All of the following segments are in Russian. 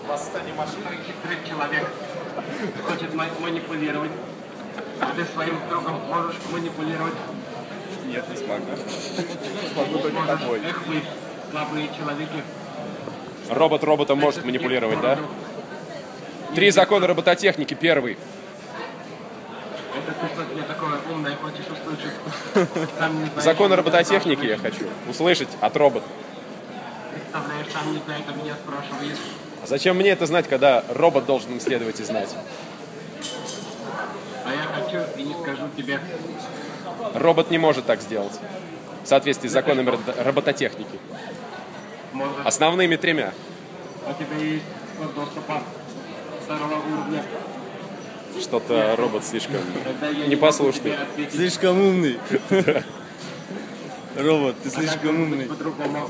Восстание машин. Человек хочет манипулировать. Ты своим другом можешь манипулировать. Нет, не смогу. Смогу только тобой. Эх вы, слабые человеки. Робот роботом может манипулировать, да? 3 закона робототехники. Первый. Это ты что-то мне такое умное хочешь услышать? Законы робототехники я хочу услышать от робота. Представляешь, сам не знает, а меня спрашивает. А зачем мне это знать, когда робот должен исследовать и знать? А я хочу и не скажу тебе. Робот не может так сделать. В соответствии с законами робототехники. Может, Основными 3. у тебя есть код доступа второго уровня. Что-то робот слишком Тогда я непослушный. не могу тебе ответить. Слишком умный. Робот, ты слишком умный. По-другому.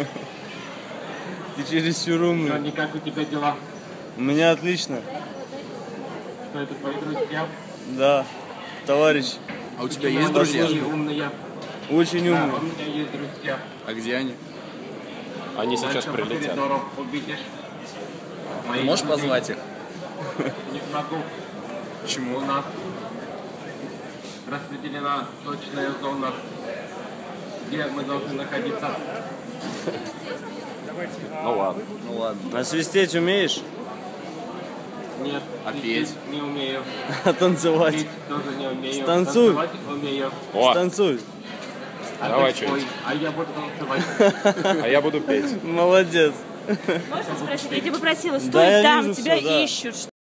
Ты чересчур Но умный. не как у тебя дела? У меня отлично. Что это твои друзья? Да, товарищ. А у тебя есть друзья? Они умные. Очень Да, умный. у меня есть друзья. А где они? Они сейчас Дальше по прилетят. коридору увидишь. Ты Моих можешь друзей. позвать их? Не смогу. Почему? У нас распределена точная зона, где мы должны находиться. Ну ладно. Ну ладно. А свистеть умеешь? Нет, А свистеть петь? не умею. А танцевать? Петь тоже не умею. Станцуй. Танцевать умею. О, Станцуй. А Давай ты что-нибудь. спой, а я буду танцевать. а я буду петь. Молодец. Можно спросить? Я тебя попросила, стой Да, я там, вижу тебя всё, да. ищут.